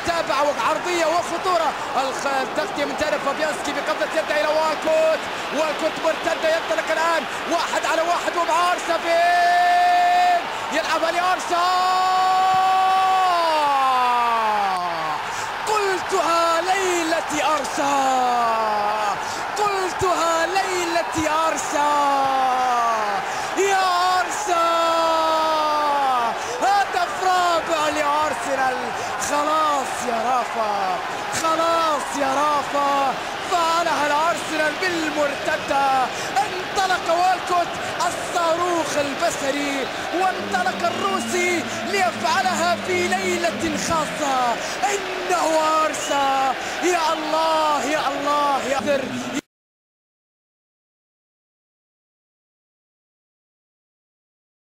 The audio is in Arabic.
متابعة وعرضية وخطورة. التغطية من جانب فابيانسكي بقبضة يده إلى والكوت. والكوت مرتدة ينطلق الآن 1 على 1 ومع أرسا فين يلعبها لأرسا. قلتها ليلة أرسا، قلتها ليلة أرسا. يا أرسا هدف رابع لأرسنال. خلاص يا رافا، خلاص يا رافا، فعلها الأرسنال بالمرتدة. انطلق والكوت الصاروخ البصري وانطلق الروسي ليفعلها في ليلة خاصة. إنه أرسا. يا الله يا الله يا